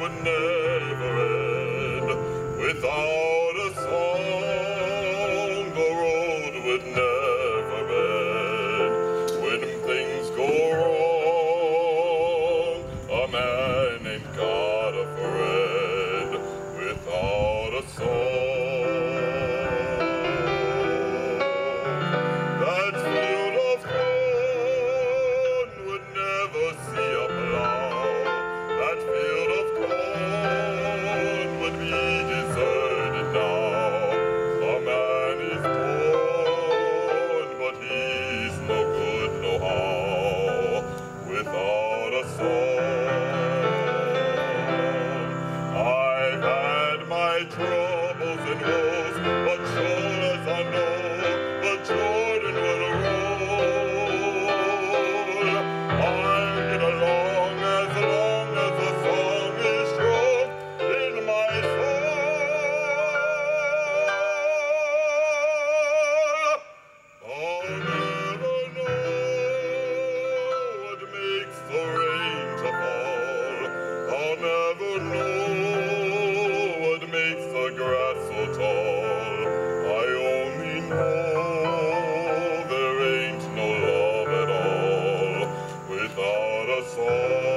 would never end. Without a song, the road would never end. When things go wrong, a man ain't got a friend. Without a song, that field of corn would never see a plow. That field of corn would be deserted now. A man is born, but he's no good no how. Without a song, I've had my troubles and woes, but sure as I know, the Jordan will roll. I'll get along as long as the song is strong in my soul. I'll never know what makes the rain to fall. I'll never know what makes the grass so tall. I only know there ain't no love at all without a song.